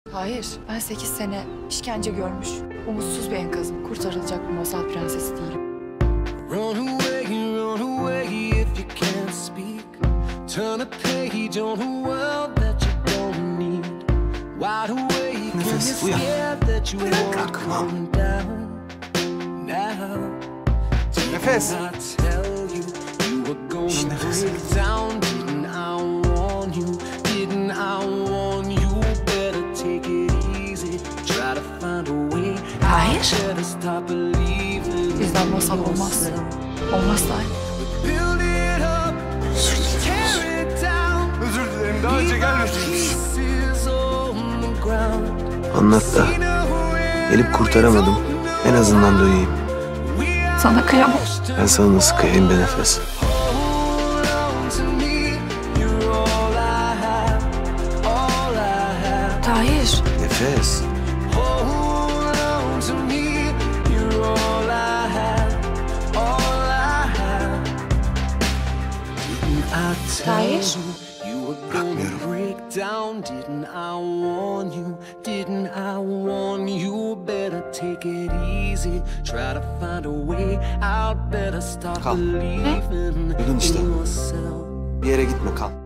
Hayır, ben 8 sene işkence görmüş, umutsuz bir enkazım. Kurtarılacak bir masal prensesi değilim. Run away if you can't speak. Turn a page on a world that you don't need. Wide awake when you're scared that you won't come down. Now, Nefes. I tell you, you were gonna break down. Didn't I warn you? Didn't I warn you? Better take it easy. Try to find a way. Hayır. Better stop believing. Bizden masal olmaz. Olmaz da. Build it up, tear it down. Özür dilerim, daha önce gelmedim. Pieces on the ground. Anlat da gelip kurtaramadım. En azından duyayım. Sana kıyamam. Ben sana nasıl kıyayım be Nefes? Hold on to me, you're all I have, all I have. Tahir. Nefes. Hold on to me, you're all I have, all I have. Didn't I tell Tahir. you you were gonna break down? Didn't I warn you? Didn't I warn you? Better take it easy. Try to find a way out. Better stop Kal. believing Duydun işte. in yourself. Bir yere gitme, kal.